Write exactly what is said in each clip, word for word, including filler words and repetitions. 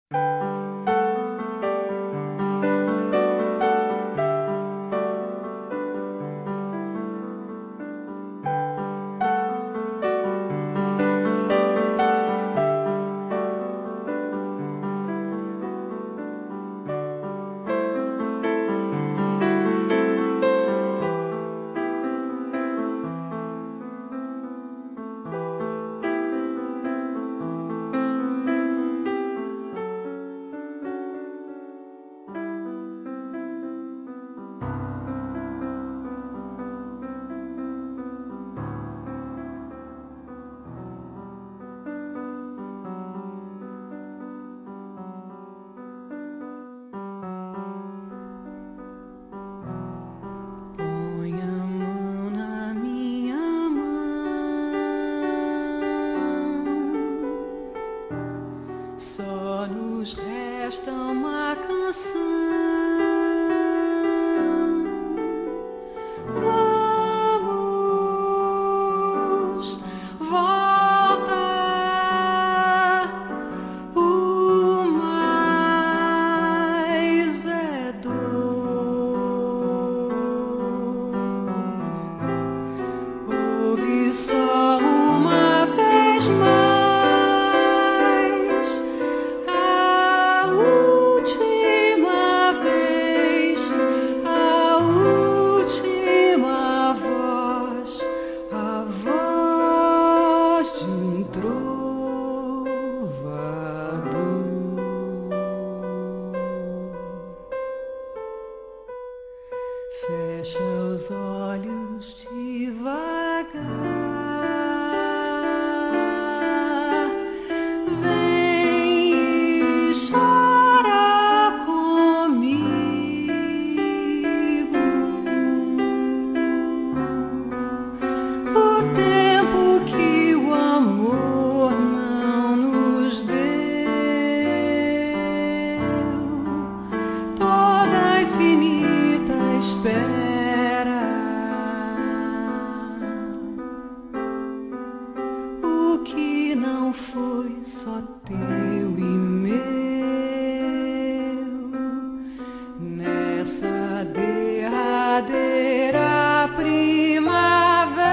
Só nos resta uma canção. Vamos voltar. O mais é dor. Ouve só uma vez mais. Fecha os olhos devagar, vem e chora comigo. O tempo que o amor não nos deu, toda a infinita espera, o que não foi só teu e meu nessa derradeira primavera.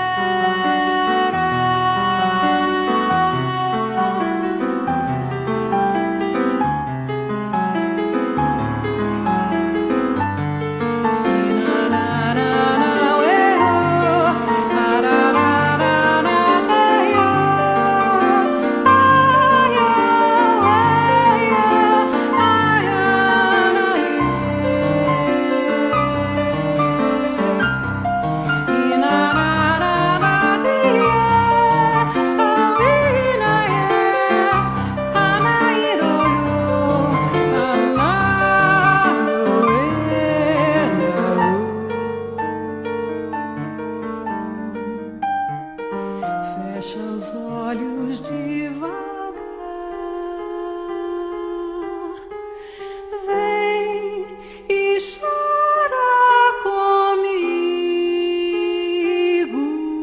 Fecha os olhos devagar, vem e chora comigo.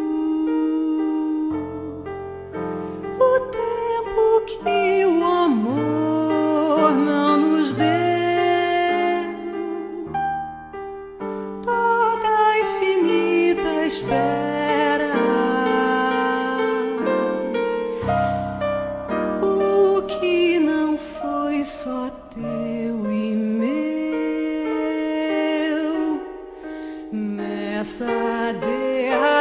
O tempo que o amor não nos deu, toda a infinita espera, só teu e meu nessa derradeira